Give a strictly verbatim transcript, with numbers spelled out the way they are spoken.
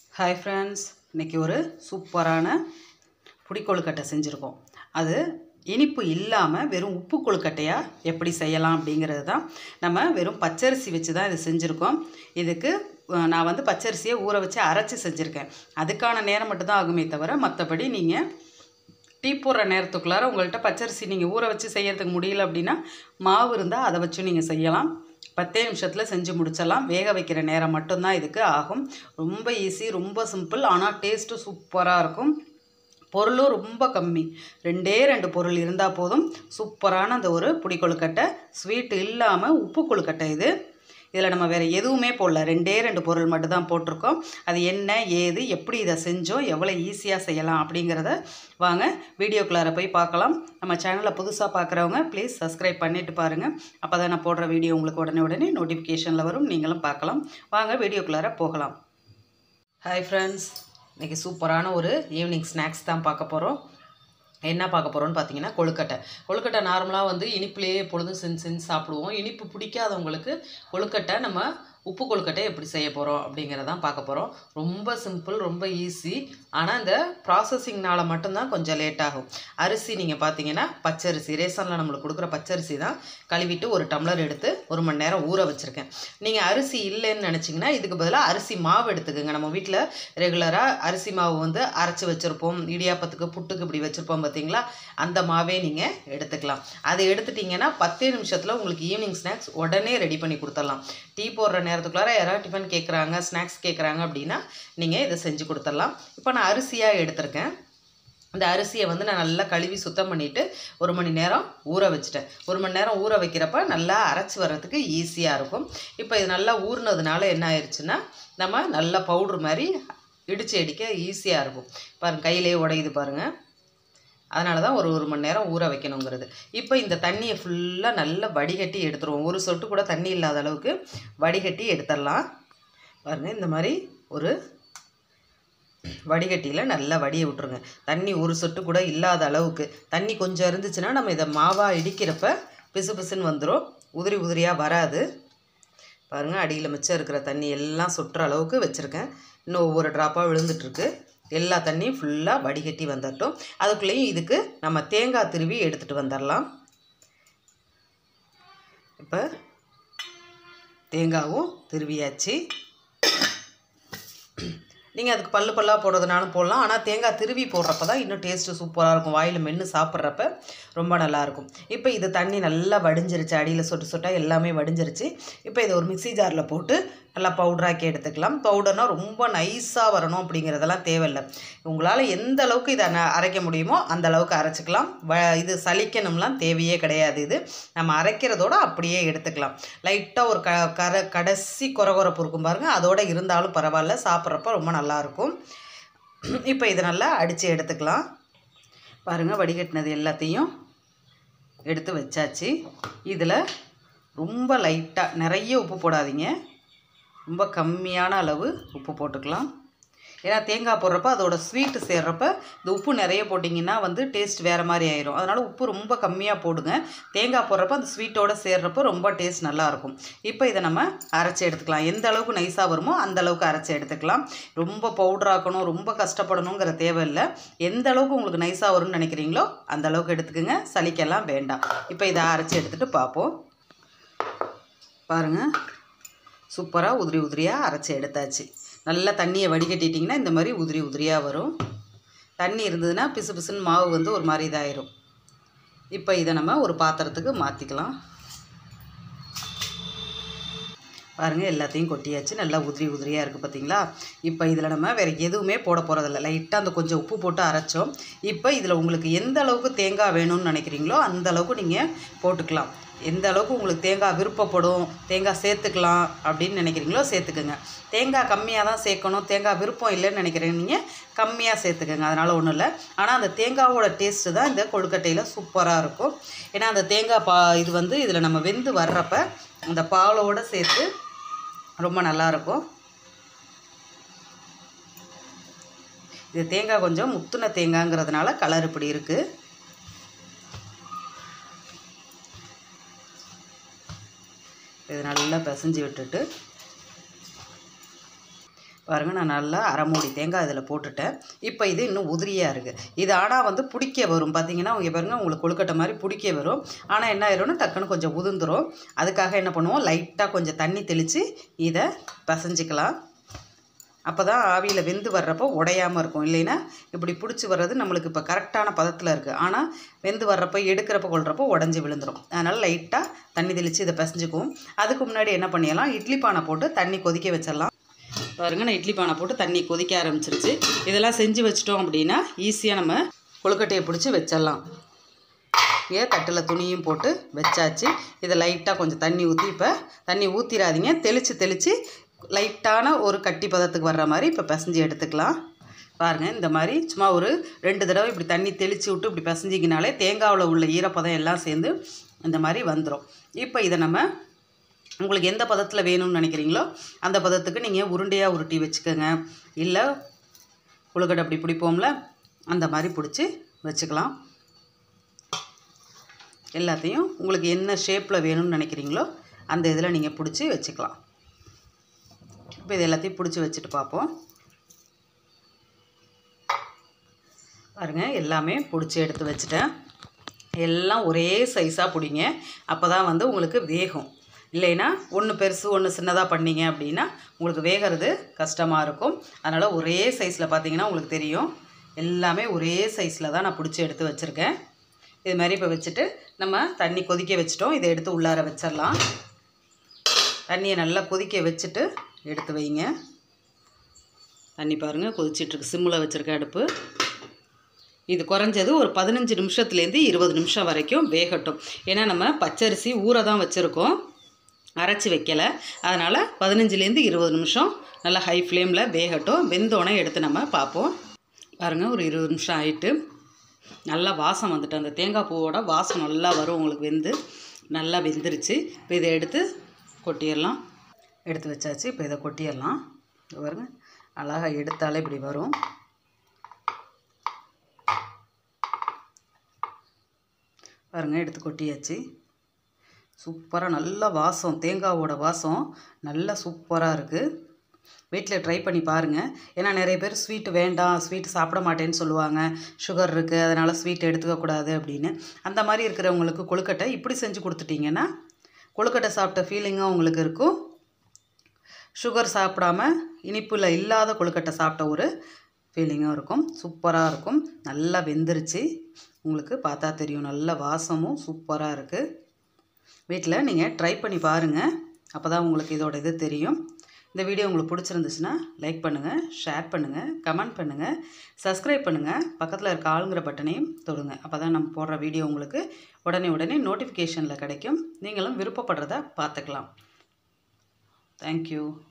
Hi friends, இன்னைக்கு ஒரு சூப்பரான புடி கொழுக்கட்டை செஞ்சிருக்கோம். அது இனிப்பு இல்லாம வெறும் உப்பு கொழுக்கட்டையா எப்படி செய்யலாம் அப்படிங்கிறது தான். நம்ம வெறும் பச்சரிசி வச்சு தான் இது செஞ்சிருக்கோம். இதுக்கு நான் வந்து பச்சரிசியை ஊற வச்சு அரைச்சி செஞ்சுருக்கேன். அதுக்கான நேரம் மட்டும் தான் ஆகுமே தவிர மற்றபடி நீங்கள் டீ போடுற நேரத்துக்குள்ளார உங்கள்கிட்ட பச்சரிசி நீங்கள் ஊற வச்சு செய்யறதுக்கு முடியல அப்படின்னா மாவு இருந்தால் அதை வச்சு நீங்கள் செய்யலாம். பத்தே நிமிஷத்தில் செஞ்சு முடிச்சிடலாம். வேக வைக்கிற நேரம் மட்டும்தான் இதுக்கு ஆகும். ரொம்ப ஈஸி, ரொம்ப சிம்பிள், ஆனால் டேஸ்ட்டு சூப்பராக இருக்கும். பொருளும் ரொம்ப கம்மி, ரெண்டே ரெண்டு பொருள் இருந்தால் போதும். சூப்பரான அந்த ஒரு புடி கொழுக்கட்டை, ஸ்வீட் இல்லாமல் உப்பு கொழுக்கட்டை இது. இதில் நம்ம வேறு எதுவுமே போடல, ரெண்டே ரெண்டு பொருள் மட்டும் தான் போட்டிருக்கோம். அது என்ன ஏது எப்படி இதை செஞ்சோம், எவ்வளோ ஈஸியாக செய்யலாம் அப்படிங்கிறத வாங்க வீடியோக்குள்ளார போய் பார்க்கலாம். நம்ம சேனலை புதுசாக பார்க்குறவங்க ப்ளீஸ் சப்ஸ்கிரைப் பண்ணிவிட்டு பாருங்கள். அப்போ தான் நான் போடுற வீடியோ உங்களுக்கு உடனே உடனே நோட்டிஃபிகேஷனில் வரும், நீங்களும் பார்க்கலாம். வாங்க வீடியோக்குள்ளார போகலாம். ஹாய் ஃப்ரெண்ட்ஸ், இன்றைக்கி சூப்பரான ஒரு ஈவினிங் ஸ்நாக்ஸ் தான் பார்க்க போகிறோம். என்ன பார்க்க போகிறோன்னு பார்த்தீங்கன்னா கொழுக்கட்டை. கொழுக்கட்டை நார்மலாக வந்து இனிப்புலேயே எப்பொழுதும் செஞ்சு செஞ்சு சாப்பிடுவோம். இனிப்பு பிடிக்காதவங்களுக்கு கொழுக்கட்டை நம்ம உப்பு கொழுக்கட்டை எப்படி செய்ய போகிறோம் அப்படிங்கிறதான் பார்க்க போகிறோம். ரொம்ப சிம்பிள், ரொம்ப ஈஸி. ஆனால் இந்த ப்ராசஸிங்னால் மட்டும்தான் கொஞ்சம் லேட் ஆகும். அரிசி நீங்கள் பார்த்தீங்கன்னா பச்சரிசி, ரேஷனில் நம்மளுக்கு கொடுக்குற பச்சரிசி தான். கழுவிட்டு ஒரு டம்ளர் எடுத்து ஒரு மணி நேரம் ஊற வச்சுருக்கேன். நீங்கள் அரிசி இல்லைன்னு நினச்சிங்கன்னா இதுக்கு பதிலாக அரிசி மாவு எடுத்துக்கோங்க. நம்ம வீட்டில் ரெகுலராக அரிசி மாவு வந்து அரைச்சி வச்சுருப்போம், இடியாப்பத்துக்கு புட்டுக்கு இப்படி வச்சுருப்போம் பார்த்தீங்களா, அந்த மாவே நீங்கள் எடுத்துக்கலாம். அதை எடுத்துட்டிங்கன்னா பத்தே நிமிஷத்தில் உங்களுக்கு ஈவினிங் ஸ்நாக்ஸ் உடனே ரெடி பண்ணி கொடுத்துடலாம். டீ போடுற நேரத்துக்குள்ளார யாராவது டிஃபன் கேட்குறாங்க, ஸ்நாக்ஸ் கேட்குறாங்க அப்படின்னா நீங்கள் இதை செஞ்சு கொடுத்துடலாம். இப்போ நான் அரிசியாக எடுத்திருக்கேன். இந்த அரிசியை வந்து நான் நல்லா கழுவி சுத்தம் பண்ணிவிட்டு ஒரு மணி நேரம் ஊற வச்சுட்டேன். ஒரு மணி நேரம் ஊற வைக்கிறப்ப நல்லா அரைச்சி வர்றதுக்கு ஈஸியாக இருக்கும். இப்போ இது நல்லா ஊறினதுனால என்ன ஆயிடுச்சுன்னா நம்ம நல்லா பவுட்ரு மாதிரி இடித்து அடிக்க ஈஸியாக இருக்கும். பாருங்கள், கையிலே உடையுது பாருங்கள். அதனால தான் ஒரு ஒரு மணி நேரம் ஊற வைக்கணுங்கிறது. இப்போ இந்த தண்ணியை ஃபுல்லாக நல்லா வடிகட்டி எடுத்துருவோம். ஒரு சொட்டு கூட தண்ணி இல்லாத அளவுக்கு வடிகட்டி எடுத்துடலாம். பாருங்கள், இந்த மாதிரி ஒரு வடிகட்டியில் நல்லா வடிய விட்டுருங்க. தண்ணி ஒரு சொட்டு கூட இல்லாத அளவுக்கு. தண்ணி கொஞ்சம் இருந்துச்சுன்னா நம்ம இதை மாவாக இடிக்கிறப்ப பிசு பிசுன்னு வந்துடும், உதிரி உதிரியாக வராது. பாருங்கள், அடியில் மிச்சம் இருக்கிற தண்ணி எல்லாம் சொட்டுற அளவுக்கு வச்சுருக்கேன். இன்னும் ஒவ்வொரு ட்ராப்பாக விழுந்துட்டுருக்கு. எல்லா தண்ணியும் ஃபுல்லாக வடிகட்டி வந்துட்டோம். அதுக்குள்ளேயும் இதுக்கு நம்ம தேங்காய் திருவி எடுத்துகிட்டு வந்துடலாம். இப்போ தேங்காவும் திருவியாச்சு. நீங்கள் அதுக்கு பல்லு பல்லாக போடுறதுனாலும் போடலாம். ஆனால் தேங்காய் திருவி போடுறப்ப தான் இன்னும் டேஸ்ட்டு சூப்பராக இருக்கும். வாயில் மென்று சாப்பிட்றப்ப ரொம்ப நல்லாயிருக்கும். இப்போ இது தண்ணி நல்லா வடிஞ்சிருச்சு, அடியில் சொட்டு சொட்டாக எல்லாமே வடிஞ்சிருச்சு. இப்போ இதை ஒரு மிக்சி ஜாரில் போட்டு நல்லா பவுடராக்கி எடுத்துக்கலாம். பவுடர்னால் ரொம்ப நைஸாக வரணும் அப்படிங்கிறதெல்லாம் தேவையில்லை. உங்களால் எந்த அளவுக்கு இதை அரைக்க முடியுமோ அந்த அளவுக்கு அரைச்சிக்கலாம். வ இது சலிக்கணும்லாம் தேவையே கிடையாது. இது நம்ம அரைக்கிறதோடு அப்படியே எடுத்துக்கலாம். லைட்டாக ஒரு க கர கடைசி கொரகொரப்பு இருக்கும் பாருங்கள், அதோடு இருந்தாலும் பரவாயில்ல, சாப்பிட்றப்ப ரொம்ப நல்லாயிருக்கும். இப்போ இதை நல்லா அடித்து எடுத்துக்கலாம். பாருங்கள், வடிகட்டினது எல்லாத்தையும் எடுத்து வச்சாச்சு. இதில் ரொம்ப லைட்டாக, நிறைய உப்பு போடாதீங்க, ரொம்ப கம்மியான அளவு உப்பு போட்டுக்கலாம். ஏன்னா தேங்காய் போடுறப்ப அதோட ஸ்வீட்டு சேர்றப்ப இந்த உப்பு நிறைய போட்டிங்கன்னா வந்து டேஸ்ட் வேறு மாதிரி ஆயிரும். அதனால் உப்பு ரொம்ப கம்மியாக போடுங்க. தேங்காய் போடுறப்ப அந்த ஸ்வீட்டோடு சேர்றப்போ ரொம்ப டேஸ்ட் நல்லாயிருக்கும். இப்போ இதை நம்ம அரைச்சி எடுத்துக்கலாம். எந்த அளவுக்கு நைஸாக வருமோ அந்த அளவுக்கு அரைச்சி எடுத்துக்கலாம். ரொம்ப பவுடராக்கணும், ரொம்ப கஷ்டப்படணுங்கிற தேவையில்லை. எந்த அளவுக்கு உங்களுக்கு நைஸாக வரும்னு நினைக்கிறீங்களோ அந்த அளவுக்கு எடுத்துக்கோங்க, சலிக்கெல்லாம் வேண்டாம். இப்போ இதை அரைச்சி எடுத்துகிட்டு பார்ப்போம். பாருங்கள், சூப்பராக உதிரி உதிரியாக அரைச்சி எடுத்தாச்சு. நல்லா தண்ணியை வடிகட்டிட்டிங்கன்னா இந்த மாதிரி உதிரி உதிரியாக வரும். தண்ணி இருந்ததுன்னா பிசு பிசுன்னு மாவு வந்து ஒரு மாதிரி இதாயிரும். இப்போ இதை நம்ம ஒரு பாத்திரத்துக்கு மாற்றிக்கலாம். பாருங்கள், எல்லாத்தையும் கொட்டியாச்சு. நல்லா உதிரி உதிரியாக இருக்குது பார்த்தீங்களா. இப்போ இதில் நம்ம வேறு எதுவுமே போட போகிறதில்ல. லைட்டாக அந்த கொஞ்சம் உப்பு போட்டு அரைச்சோம். இப்போ இதில் உங்களுக்கு எந்த அளவுக்கு தேங்காய் வேணும்னு நினைக்கிறீங்களோ அந்த அளவுக்கு நீங்கள் போட்டுக்கலாம். எந்த அளவுக்கு உங்களுக்கு தேங்காய் விருப்பப்படும், தேங்காய் சேர்த்துக்கலாம் அப்படின்னு நினைக்கிறீங்களோ சேர்த்துக்குங்க. தேங்காய் கம்மியாக தான் சேர்க்கணும், தேங்காய் விருப்பம் இல்லைன்னு நினைக்கிறீங்க கம்மியாக சேர்த்துக்கோங்க, அதனால் ஒன்றும் இல்லை. ஆனால் அந்த தேங்காவோட டேஸ்ட்டு தான் இந்த கொழுக்கட்டையில் சூப்பராக இருக்கும். ஏன்னா அந்த தேங்காய் பா இது வந்து இதில் நம்ம வெந்து வர்றப்ப அந்த பாலோடு சேர்த்து ரொம்ப நல்லாயிருக்கும். இது தேங்காய் கொஞ்சம் முத்துன தேங்காய்ங்கிறதுனால கலர் இப்படி இருக்குது. இது நல்லா பிசைஞ்சு விட்டுட்டு பாருங்கள், நான் நல்லா அரை மூடி தேங்காய் இதில் போட்டுட்டேன். இப்போ இது இன்னும் உதிரியாக இருக்குது. இது ஆனால் வந்து பிடிக்க வரும். பார்த்தீங்கன்னா இங்கே பாருங்கள், உங்களுக்கு கொழுக்கட்டை மாதிரி பிடிக்க வரும். ஆனால் என்ன ஆயிரும்னா டக்குன்னு கொஞ்சம் உதிர்ந்துடும். அதுக்காக என்ன பண்ணுவோம், லைட்டாக கொஞ்சம் தண்ணி தெளித்து இதை பிசைஞ்சிக்கலாம். அப்போ தான் ஆவியில் வெந்து வர்றப்போ உடையாமல் இருக்கும். இல்லைன்னா இப்படி பிடிச்சி வர்றது நம்மளுக்கு இப்போ கரெக்டான பதத்தில் இருக்குது. ஆனால் வெந்து வர்றப்போ எடுக்கிறப்போ கொள்கிறப்போ உடஞ்சி விழுந்துடும். அதனால் லைட்டாக தண்ணி தெளித்து இதை பிசைஞ்சிக்குவோம். அதுக்கு முன்னாடி என்ன பண்ணிடலாம், இட்லி பானை போட்டு தண்ணி கொதிக்க வச்சிடலாம். பாருங்கள், நான் இட்லி பானை போட்டு தண்ணி கொதிக்க ஆரம்பிச்சிருச்சு. இதெல்லாம் செஞ்சு வச்சிட்டோம் அப்படின்னா ஈஸியாக நம்ம கொழுக்கட்டையை பிடிச்சி வச்சிடலாம். ஏ தட்டில் துணியும் போட்டு வச்சாச்சு. இதை லைட்டாக கொஞ்சம் தண்ணி ஊற்றி, இப்போ தண்ணி ஊற்றிடாதீங்க, தெளித்து தெளித்து லைட்டான ஒரு கட்டி பதத்துக்கு வர்ற மாதிரி இப்போ பிசைஞ்சு எடுத்துக்கலாம். பாருங்கள், இந்த மாதிரி சும்மா ஒரு ரெண்டு தடவை இப்படி தண்ணி தெளித்து விட்டு இப்படி பிசைஞ்சிக்கினாலே தேங்காவில் உள்ள ஈரப்பதம் எல்லாம் சேர்ந்து இந்த மாதிரி வந்துடும். இப்போ இதை நம்ம உங்களுக்கு எந்த பதத்தில் வேணும்னு நினைக்கிறீங்களோ அந்த பதத்துக்கு நீங்கள் உருண்டையாக உருட்டி வச்சுக்கோங்க. இல்லை கொழுக்கட்டை அப்படி பிடிப்போம்ல, அந்த மாதிரி பிடிச்சி வச்சுக்கலாம். எல்லாத்தையும் உங்களுக்கு என்ன ஷேப்பில் வேணும்னு நினைக்கிறீங்களோ அந்த இதில் நீங்கள் பிடிச்சி வச்சுக்கலாம். இப்போ இது எல்லாத்தையும் பிடிச்சி வச்சுட்டு பார்ப்போம். பாருங்கள், எல்லாமே பிடிச்சி எடுத்து வச்சுட்டேன். எல்லாம் ஒரே சைஸாக பிடிங்க. அப்போ தான் வந்து உங்களுக்கு வேகும். இல்லைன்னா ஒன்று பெருசு ஒன்று சின்னதாக பண்ணிங்க அப்படின்னா உங்களுக்கு வேகிறது கஷ்டமாக இருக்கும். அதனால் ஒரே சைஸில் பார்த்தீங்கன்னா உங்களுக்கு தெரியும், எல்லாமே ஒரே சைஸில் தான் நான் பிடிச்சி எடுத்து வச்சுருக்கேன். இது மாதிரி இப்போ வச்சுட்டு நம்ம தண்ணி கொதிக்க வச்சுட்டோம். இதை எடுத்து உள்ளார வச்சிடலாம். தண்ணியை நல்லா கொதிக்க வச்சுட்டு எடுத்து வைங்க. தண்ணி பாருங்கள் கொதிச்சிட்ருக்கு. சிம்மில் வச்சுருக்க அடுப்பு. இது குறைஞ்சது ஒரு பதினஞ்சு நிமிஷத்துலேருந்து இருபது நிமிஷம் வரைக்கும் வேகட்டும். ஏன்னா நம்ம பச்சரிசி ஊற தான் வச்சுருக்கோம், அரைச்சி வைக்கலை. அதனால் பதினஞ்சுலேருந்து இருபது நிமிஷம் நல்லா ஹை ஃப்ளேமில் வேகட்டும். வெந்தோடனே எடுத்து நம்ம பார்ப்போம். பாருங்கள், ஒரு இருபது நிமிஷம் ஆகிட்டு நல்லா வாசம் வந்துட்டு, அந்த தேங்காய் பூவோட வாசம் நல்லா வரும் உங்களுக்கு. வெந்து நல்லா வெந்துருச்சு. இப்போ இதை எடுத்து கொட்டிடலாம். எடுத்து வச்சாச்சு. இப்போ இதை கொட்டிடலாம். பாருங்க, அழகாக எடுத்தாலே இப்படி வரும். பாருங்கள், எடுத்து கொட்டியாச்சு. சூப்பராக நல்ல வாசம், தேங்காவோட வாசம் நல்லா சூப்பராக இருக்குது. வீட்டில் ட்ரை பண்ணி பாருங்கள். ஏன்னா நிறைய பேர் ஸ்வீட்டு வேண்டாம், ஸ்வீட் சாப்பிட மாட்டேன்னு சொல்லுவாங்க, சுகர் இருக்குது அதனால் ஸ்வீட் எடுத்துக்கக்கூடாது அப்படின்னு. அந்த மாதிரி இருக்கிறவங்களுக்கு கொழுக்கட்டை இப்படி செஞ்சு கொடுத்துட்டிங்கன்னா கொழுக்கட்டை சாப்பிட்ட ஃபீலிங்கும் உங்களுக்கு இருக்கும். சுகர் சாப்பிடாம இனிப்பில் இல்லாத கொழுக்கட்டை சாப்பிட்ட ஒரு ஃபீலிங்கும் இருக்கும். சூப்பராக இருக்கும். நல்லா வெந்துருச்சு. உங்களுக்கு பார்த்தா தெரியும், நல்ல வாசமும் சூப்பராக இருக்குது. வீட்டில் நீங்கள் ட்ரை பண்ணி பாருங்கள். அப்போ தான் உங்களுக்கு இதோட இது தெரியும். இந்த வீடியோ உங்களுக்கு பிடிச்சிருந்துச்சுன்னா லைக் பண்ணுங்கள், ஷேர் பண்ணுங்கள், கமெண்ட் பண்ணுங்கள், சப்ஸ்கிரைப் பண்ணுங்கள். பக்கத்தில் இருக்க ஆளுங்கிற பட்டனையும் தொடுங்க. அப்போ தான் நம்ம போடுற வீடியோ உங்களுக்கு உடனே உடனே நோட்டிஃபிகேஷனில் கிடைக்கும். நீங்களும் விருப்பப்படுறத பார்த்துக்கலாம். தேங்க்யூ.